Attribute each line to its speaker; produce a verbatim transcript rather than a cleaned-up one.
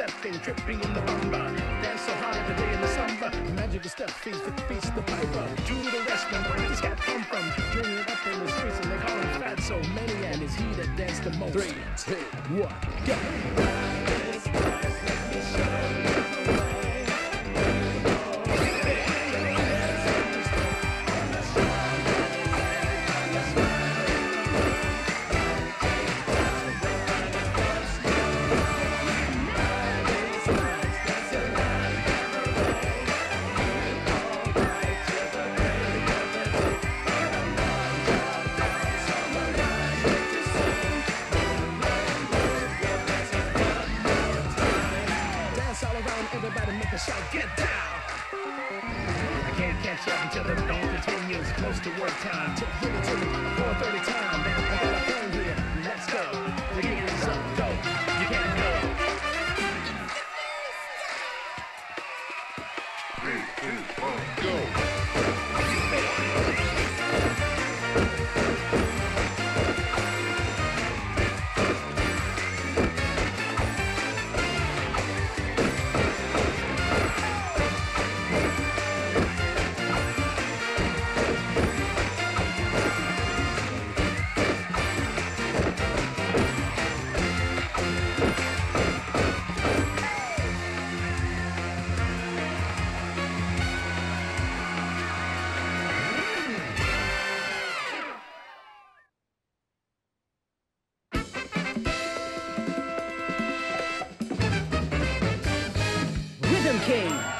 Speaker 1: stepping, tripping in the bumper. Dance so hard every day in the summer. Magical step, feast the feast the piper. Junior the restaurant, where does cat come from? Junior up in the streets and they call him fat. So many and it's he that danced the most. Three, two, one, go. This price, let me show you the way. Everybody make a shout, get down! I can't catch up until the dawn continues. Close to work time, till give it to me, four thirty time. Man, I got a phone here, let's go. The gig is up, go, you can't go. Three, two, one, go! King.